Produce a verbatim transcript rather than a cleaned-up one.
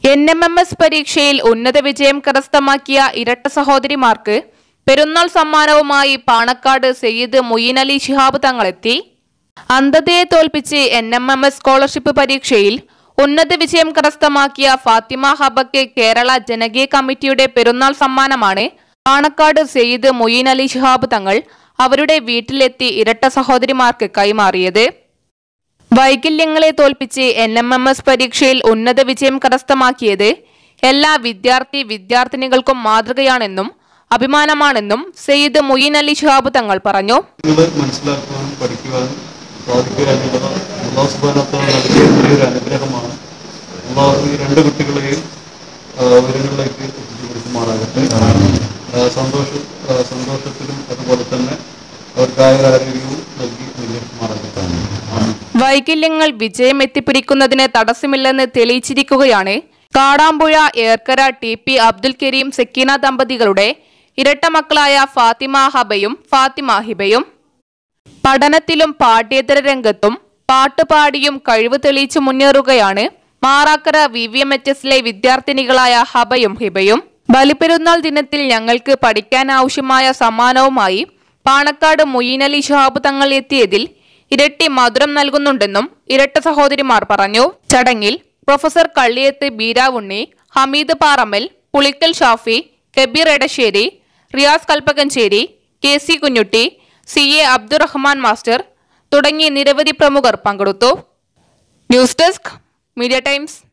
N M M S പരീക്ഷയിൽ ഉന്നത വിജയം കരസ്ഥമാക്കിയ ഇരട്ട സഹോദരിമാർക്ക് പെരുന്നാൾ സമ്മാനവുമായി പാണക്കാട് സയ്യിദ് മുഈൻ അലി ശിഹാബ് തങ്ങളെത്തി. അന്ധതയെ തോൽപ്പിച്ച് N M M S scholarship പരീക്ഷയിൽ ഉന്നത വിജയം കരസ്ഥമാക്കിയ ഫാത്തിമ ഹബയ്ക്ക് കേരള ജനകീയ കമ്മിറ്റിയുടെ പെരുന്നാൾ സമ്മാനമാണ് പാണക്കാട് സയ്യിദ് മുഈൻ അലി ശിഹാബ് തങ്ങൾ അവരുടെ വീട്ടിലെത്തി ഇരട്ട സഹോദരിമാർക്ക് കൈമാറിയത്. വൈകല്യങ്ങളെ തോൽപ്പിച്ച് എൻ എം എം എസ് പരീക്ഷയിൽ ഉന്നത വിജയം കരസ്ഥമാക്കിയത് എല്ലാ വിദ്യാർത്ഥി വിദ്യാർത്ഥിനികൾക്കും മാതൃകയാണെന്നും അഭിമാനമാണെന്നും സയ്യിദ് മുഈൻ അലി ശിഹാബ് തങ്ങൾ പറഞ്ഞു. മനസ്സിലാക്കുവാനും പഠിക്കുവാനും സാധിക്കുക എന്നുള്ളത് അല്ലാഹു സുബ്ഹാനഹു വ തആല നൽകിയ വലിയൊരു അനുഗ്രഹമാണ്. അല്ലാഹു ഈ രണ്ട് കുട്ടികളെയും ഉയരങ്ങളിലേക്ക് എത്തിച്ചുകൊടുക്കുമാറാകട്ടെ. സന്തോഷ സന്തോഷത്തിലും അതുപോലെ തന്നെ അവർക്കായ ആരോഗ്യവും നൽകി നിലനിർത്തുമാറാകട്ടെ. വൈകല്യങ്ങൾ വിജയം എത്തിപ്പിടിക്കുന്നതിന് തടസ്സമില്ലെന്ന് തെളിയിച്ചിരിക്കുകയാണ് കാടാമ്പുഴ ഏർക്കര ടി പി അബ്ദുൽ കരീം സക്കീന ദമ്പതികളുടെ ഇരട്ട മക്കളായ ഫാത്തിമ ഹബയും ഫാത്തിമ ഹിബയും. പഠനത്തിലും പാഠ്യേതര രംഗത്തും പാട്ടുപാടിയും കഴിവ് തെളിയിച്ചു മുന്നേറുകയാണ് Marakkara V V M H എസിലെ വിദ്യാർത്ഥിനികളായ ഹബയും ഹിബയും. ബലിപ്പെരുന്നാൾ ദിനത്തിൽ ഞങ്ങൾക്ക് പഠിക്കാനാവശ്യമായ സമ്മാനവുമായി പാണക്കാട് മുഈൻ അലി ശിഹാബ് തങ്ങൾ എത്തിയതിൽ ഇരട്ടി മധുരം നൽകുന്നുണ്ടെന്നും ഇരട്ട സഹോദരിമാർ പറഞ്ഞു. ചടങ്ങിൽ professor Kalliyath Beeravunni, Hameed Parammal, Pulikkal Shafi, Kabeer Edasseri, Riyas Kalpakanchery, K C Kunjutty, C A Abdurahman master തുടങ്ങി നിരവധി പ്രമുഖർ പങ്കെടുത്തു. News desk media times.